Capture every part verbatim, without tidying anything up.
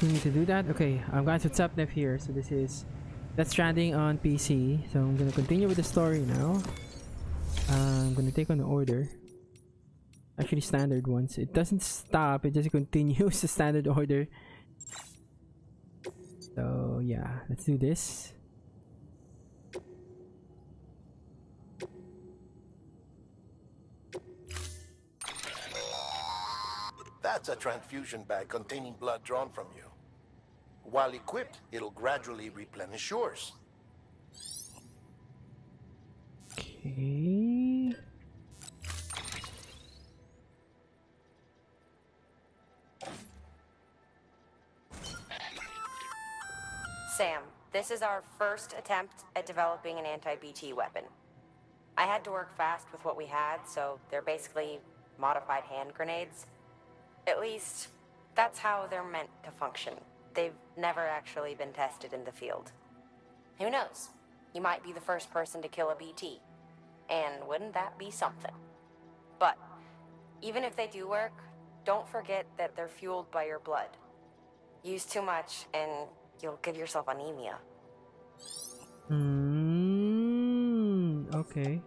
You need to do that? Okay, I'm going to tap left here. So this is Death Stranding on P C. So I'm gonna continue with the story now. Uh, I'm gonna take on the order. Actually, standard ones. It doesn't stop, it just continues the standard order. So yeah, let's do this. That's a transfusion bag containing blood drawn from you. While equipped, it'll gradually replenish yours. Okay. Sam, this is our first attempt at developing an anti-B T weapon. I had to work fast with what we had, so they're basically modified hand grenades. At least, that's how they're meant to function. They've never actually been tested in the field. Who knows? You might be the first person to kill a B T. And wouldn't that be something? But, even if they do work, don't forget that they're fueled by your blood. Use too much, and you'll give yourself anemia. Hmm. Okay.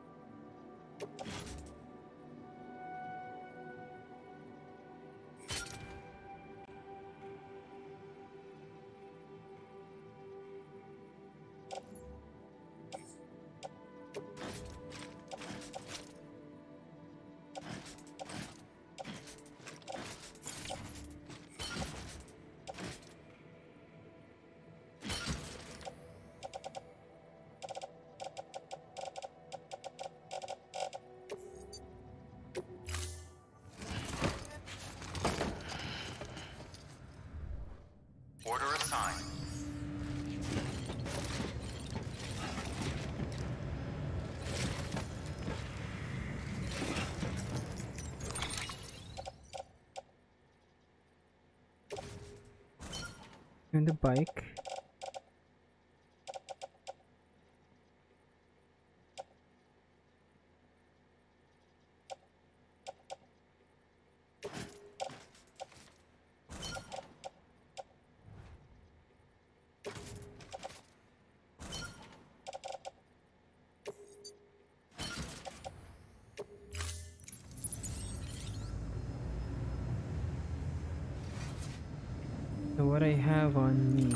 Order assigned. And the bike. So what I have on me.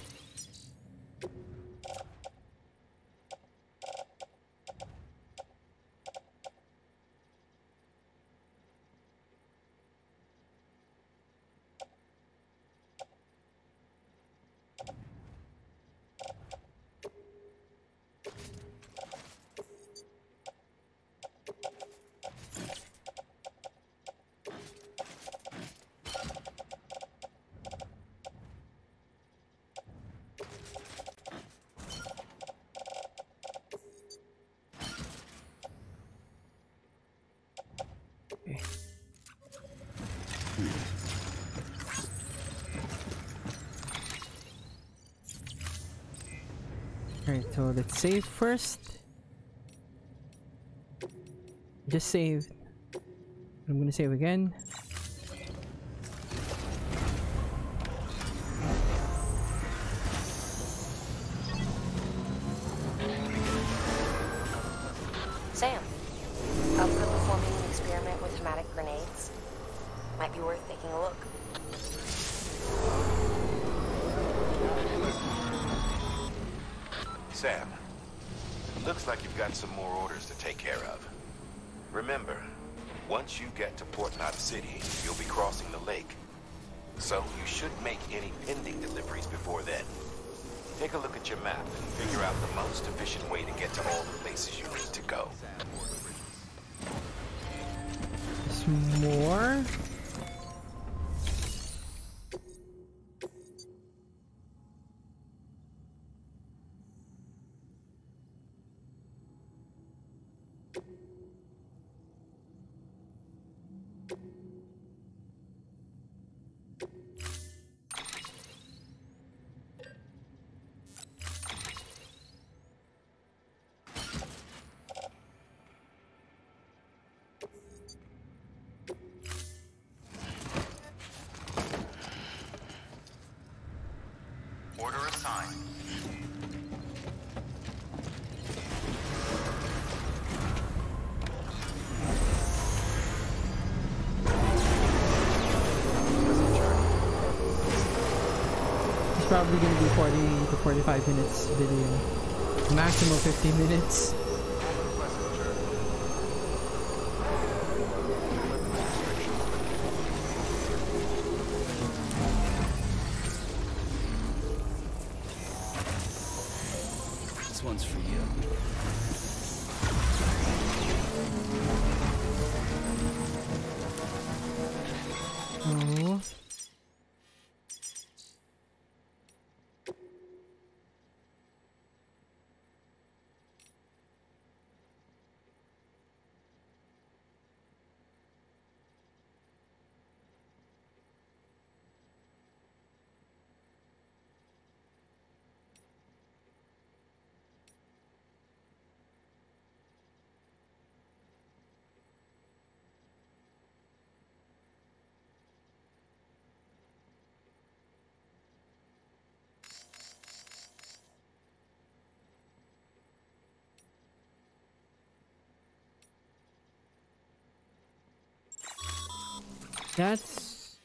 Okay. Alright, so let's save first. Just save. I'm gonna save again. Sam, up for performing an experiment with hematic grenades? Might be worth taking a look. Sam, looks like you've got some more orders to take care of. Remember, once you get to Port Knot City, you'll be crossing the lake. So you should make any pending deliveries before then. Take a look at your map and figure out the most efficient way to get to all the places you need to go. There's more. is probably gonna be forty to forty-five minutes video. Maximum fifty minutes. This one's for you. Oh. That's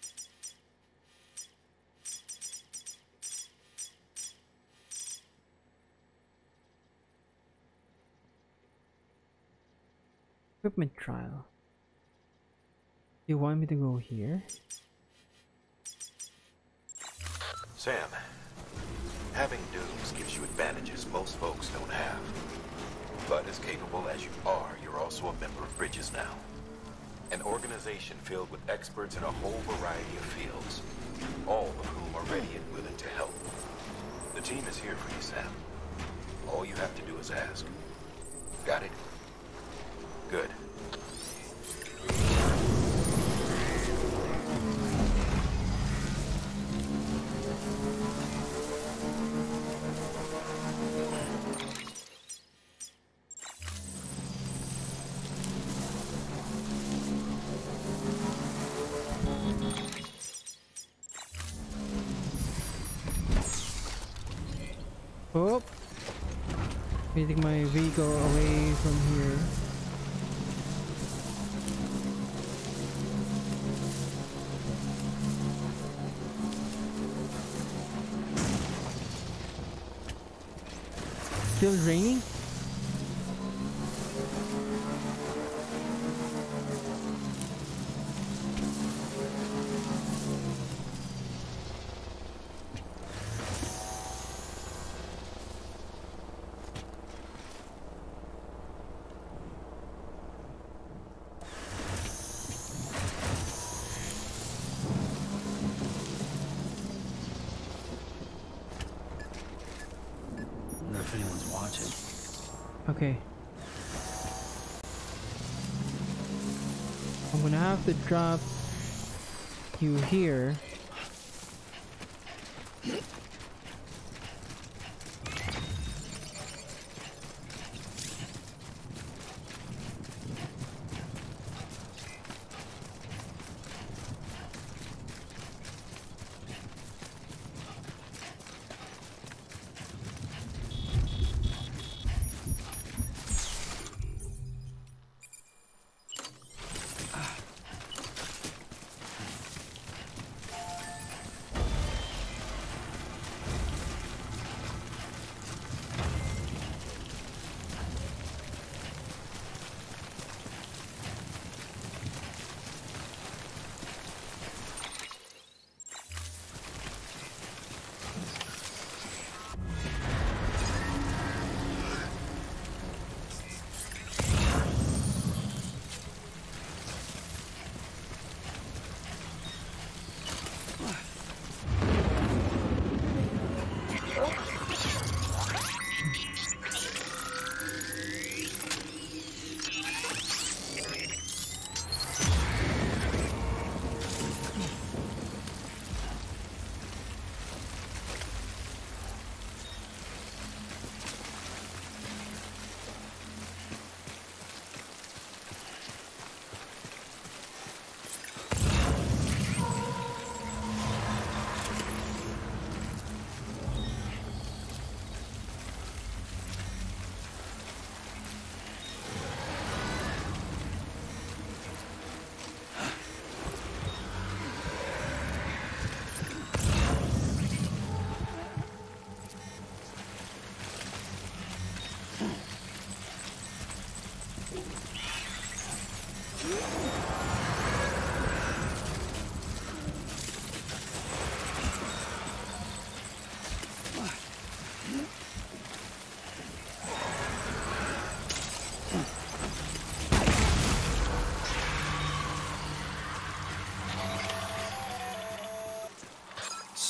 equipment trial. You want me to go here? Sam, having dooms gives you advantages most folks don't have. But as capable as you are, you're also a member of Bridges now. An organization filled with experts in a whole variety of fields, all of whom are ready and willing to help. The team is here for you, Sam. All you have to do is ask. Got it? Good. Oh, getting my vehicle away from here. Still raining? If anyone's watching. Okay. I'm gonna have to drop you here.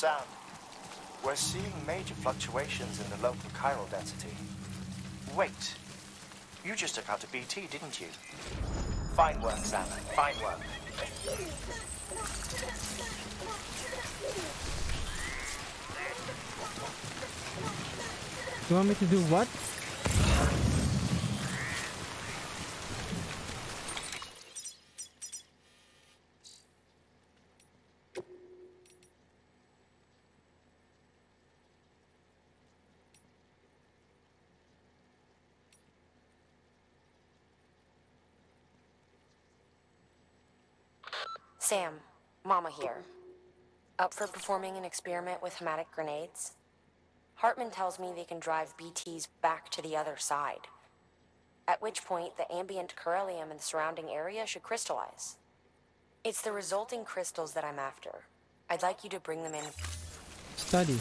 Sam, we're seeing major fluctuations in the local chiral density. Wait, you just took out a B T, didn't you? Fine work, Sam. Fine work. You want me to do what? Sam, Mama here. Up for performing an experiment with hematic grenades? Hartman tells me they can drive B Ts back to the other side. At which point, the ambient beryllium in the surrounding area should crystallize. It's the resulting crystals that I'm after. I'd like you to bring them in. Study.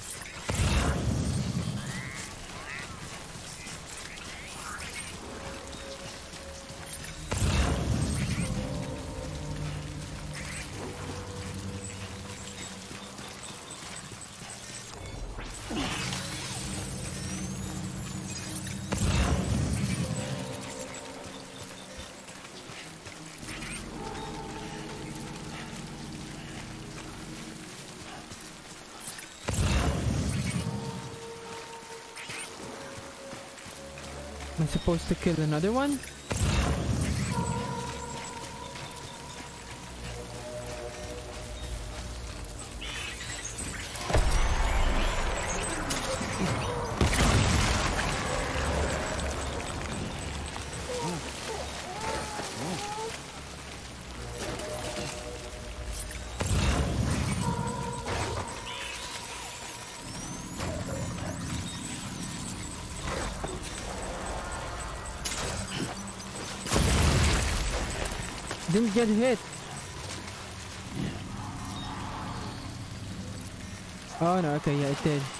Am I supposed to kill another one? Didn't get hit. Oh no, okay, yeah, it did.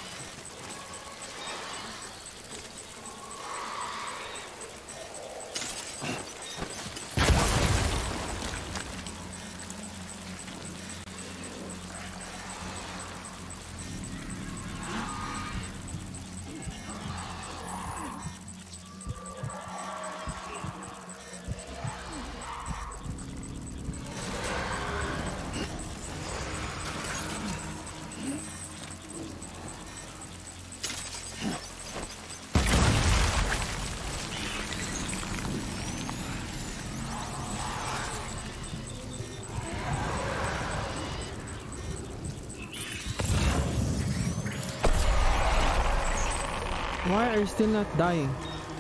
Why are you still not dying?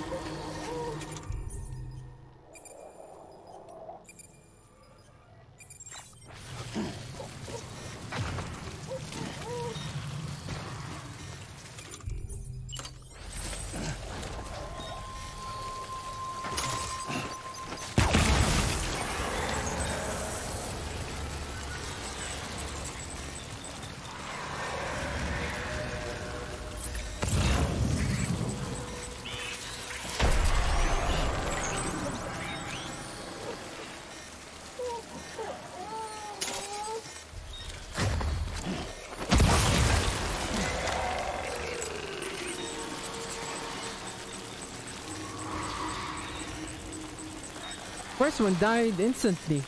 First one died instantly.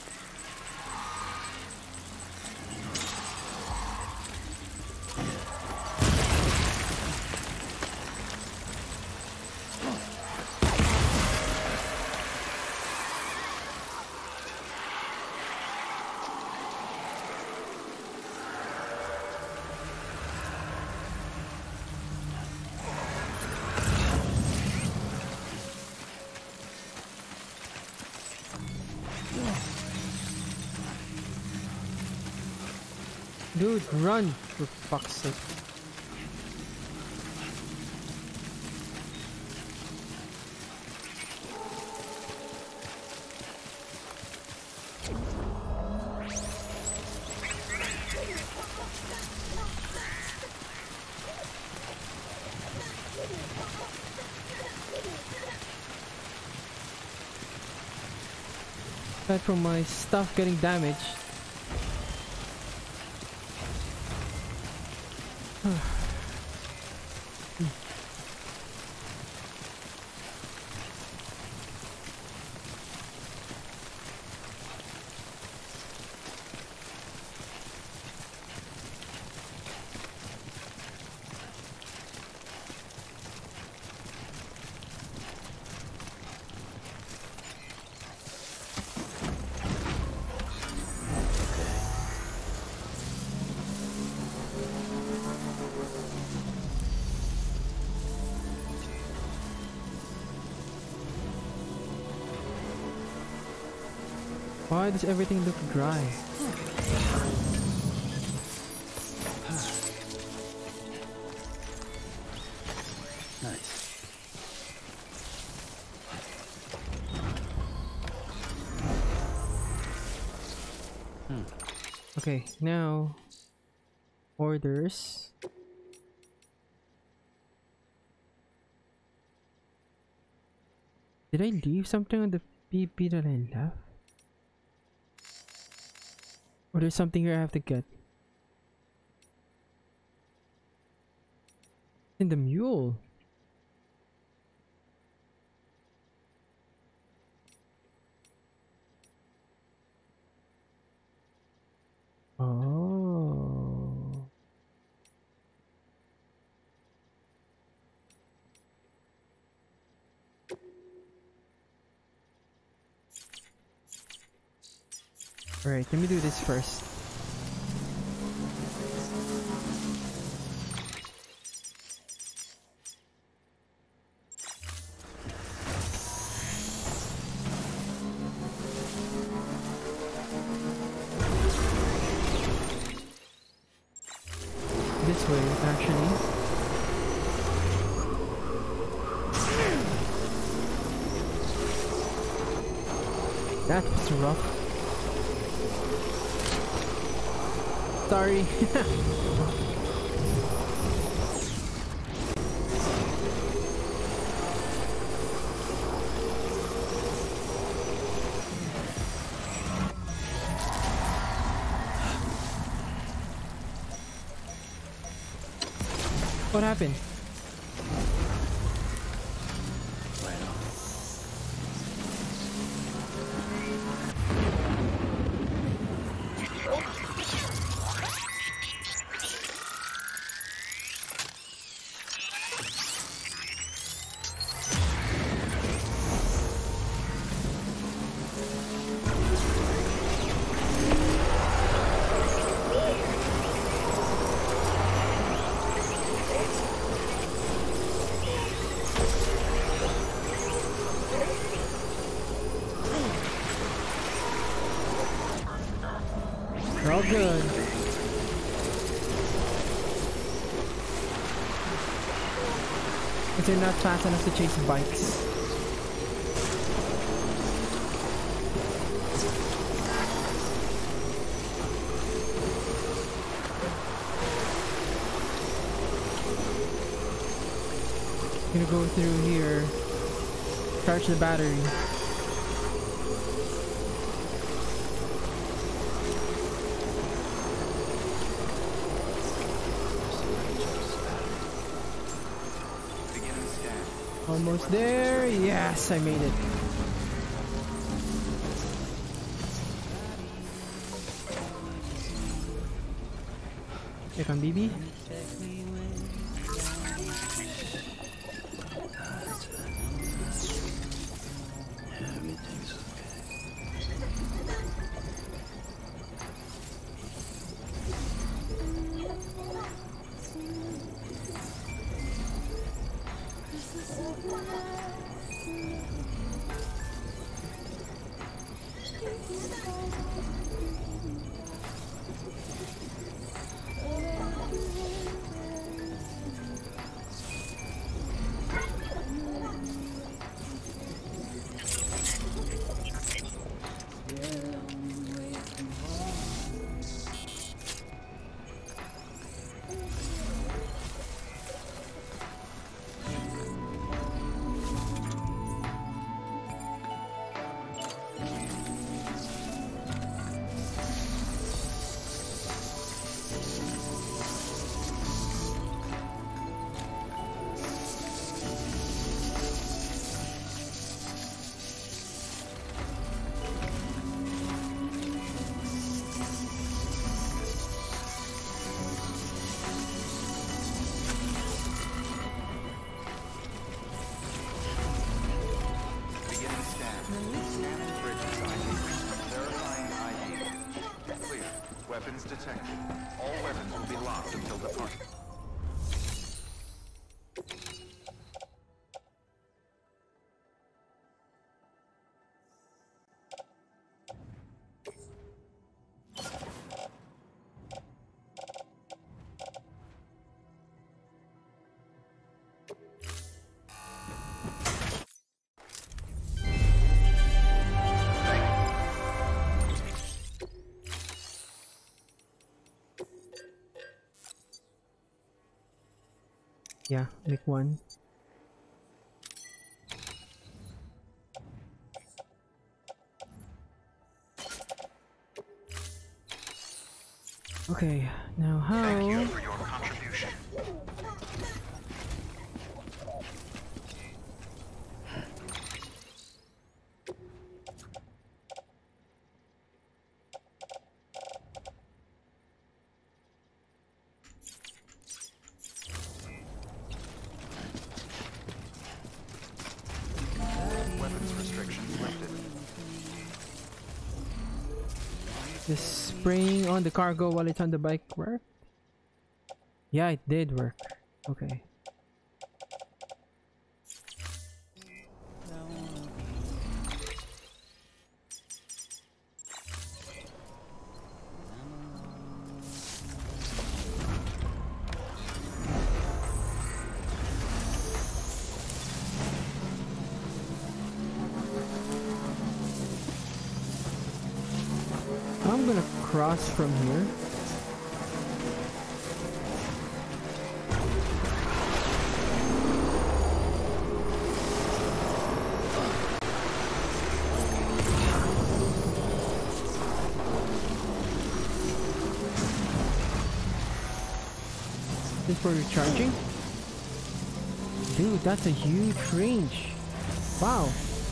Dude, run, for fuck's sake. Aside from my stuff getting damaged, Why does everything look dry? Nice. Hmm. Okay, now orders. Did I leave something on the P P that I left? Or there's something here I have to get? In the mule. Oh. Alright, let me do this first. This way, actually. That was rough. Sorry. What happened? All good. But they're not fast enough to chase bikes. I'm gonna go through here, charge the battery. Almost there. Yes, I made it. Here come B B. Weapons detected. All weapons will be locked until departure. Yeah, make one. Okay, now how? Thank you for your contribution. Weapons restrictions lifted. Just spraying on the cargo while it's on the bike work? Yeah, it did work. Okay. I'm gonna cross from here. This for recharging? Dude, that's a huge range. Wow.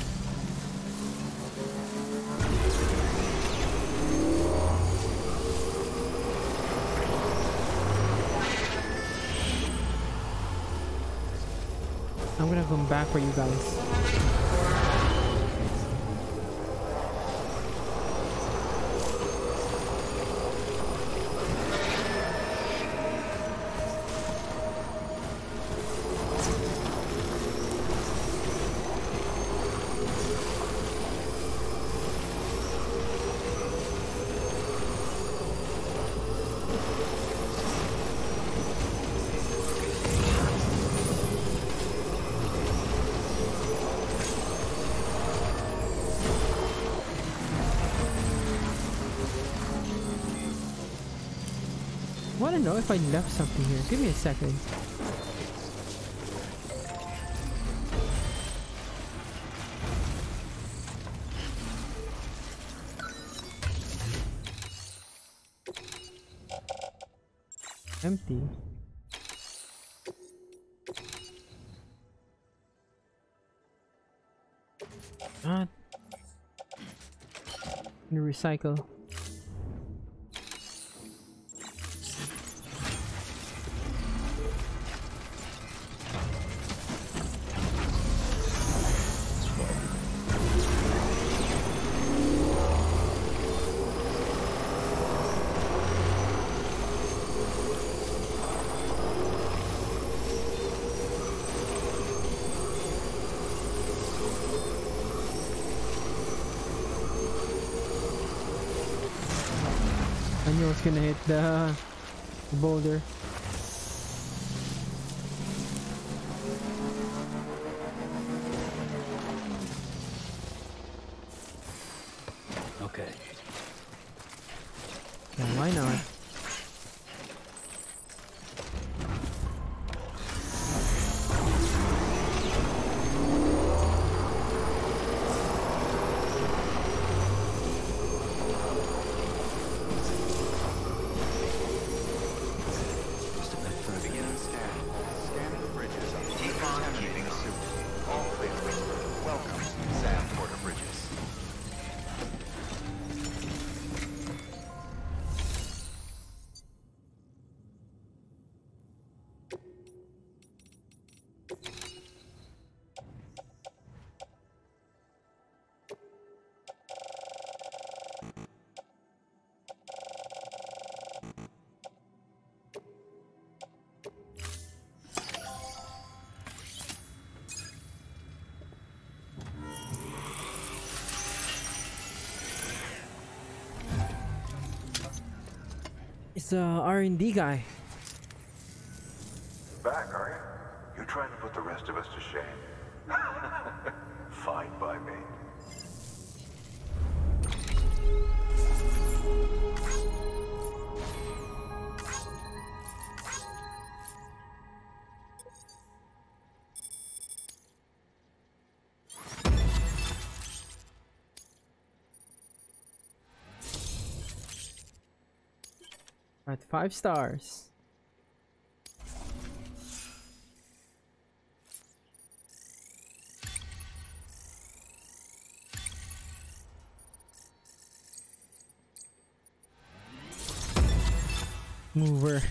I'm gonna come back for you guys. I wanna know if I left something here. Give me a second. Empty. Ah. Gonna recycle. I knew I was gonna hit the boulder. Okay. Yeah, why not? He's the R and D guy. Back, are you? You're trying to put the rest of us to shame. Fine by me. At five stars. Mover.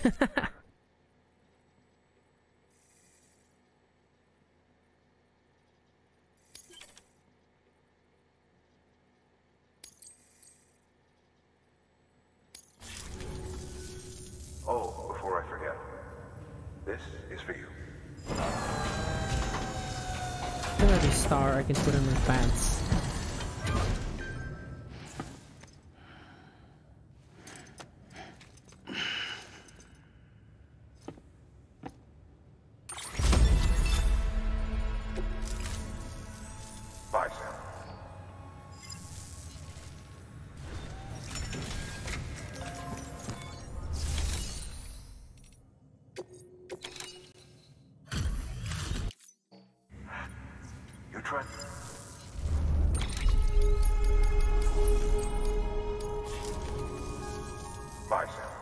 Oh, before I forget, this is for you. Another star I can put on my pants. Bye, Sam. You're trying. Bye, Sam.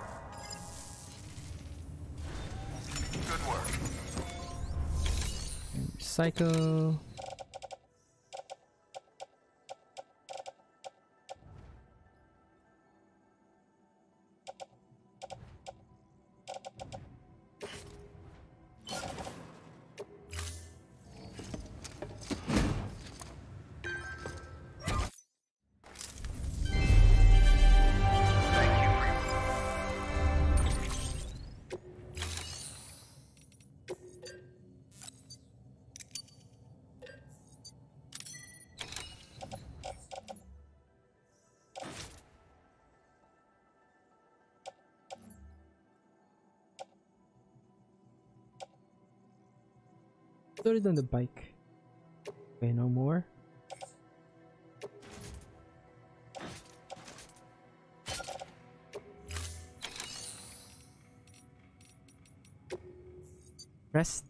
Good work. Psycho. Put it on the bike. Okay, no more. Rest.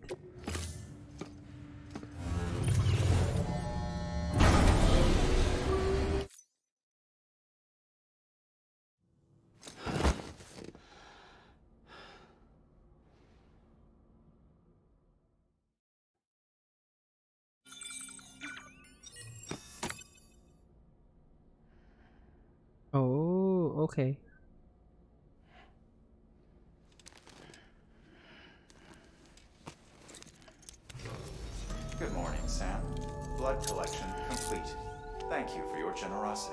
Oh, okay. Good morning, Sam. Blood collection complete. Thank you for your generosity.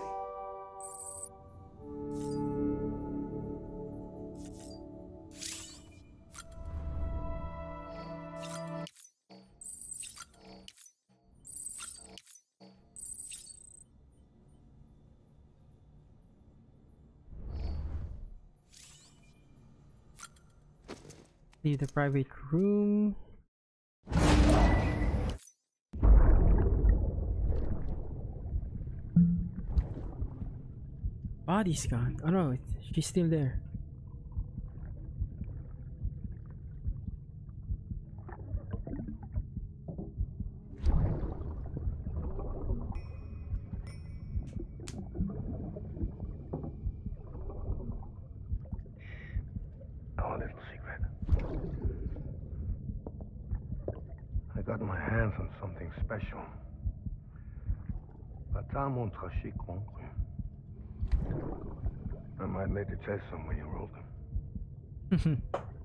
Leave the private room. Body's gone. Oh no, it, she's still there. Our little secret. I got my hands on something special. Pata mon trachy concru. I might later test them when you roll them.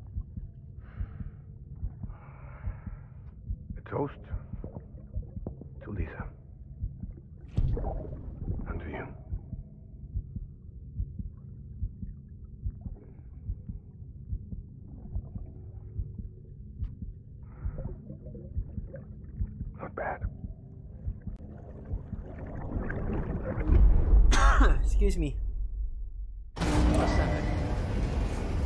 A toast to Lisa. And to you. Not bad. Excuse me.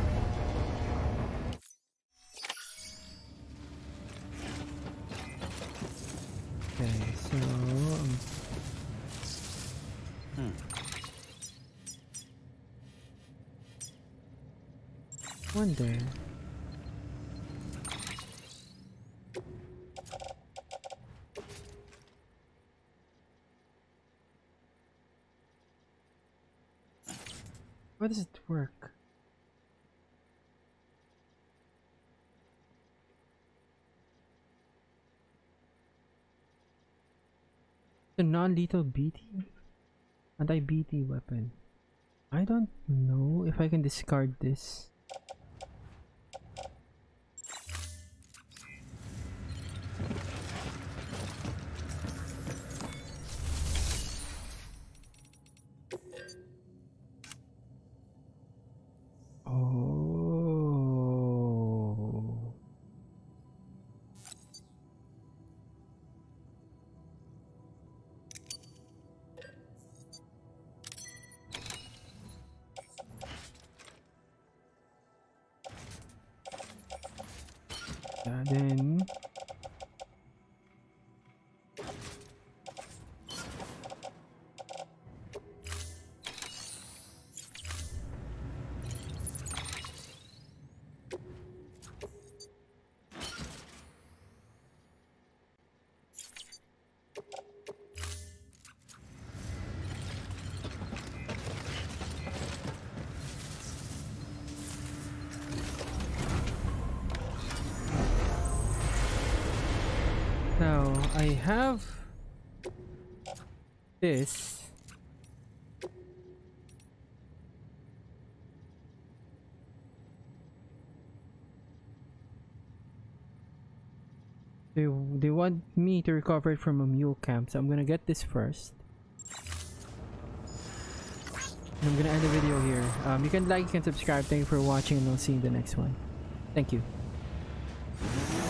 Wonder. How does it work? The non-lethal B T? Anti-B T weapon. I don't know if I can discard this. Oh. Yeah, then now I have this. They, they want me to recover it from a mule camp, so I'm gonna get this first. And I'm gonna end the video here. Um, you can like and subscribe. Thank you for watching, and I'll see you in the next one. Thank you.